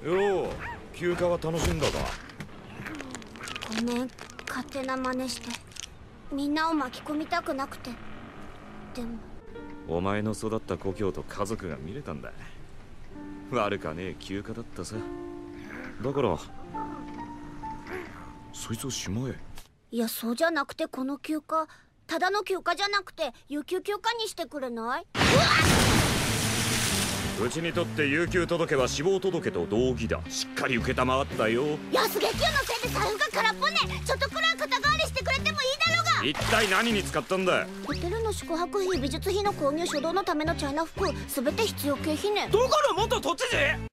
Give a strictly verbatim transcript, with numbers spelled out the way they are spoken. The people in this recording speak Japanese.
よう、休暇は楽しんだか？ ごめん、勝手な真似して。みんなを巻き込みたくなくて。でもお前の育った故郷と家族が見れたんだ。悪かねえ休暇だったさ。だからそいつをしまえ。 いや、そうじゃなくて、この休暇ただの休暇じゃなくて有給休暇にしてくれない？ うちにとって有給届は死亡届と同義だ。しっかり承ったよ。 安月給のせいで財布が空っぽね。ちょっとくらい肩代わりしてくれてもいいだろうが。 一体何に使ったんだ？ ホテルの宿泊費、美術費の購入、書道のためのチャイナ服、すべて必要経費ね。 どこの元都知事？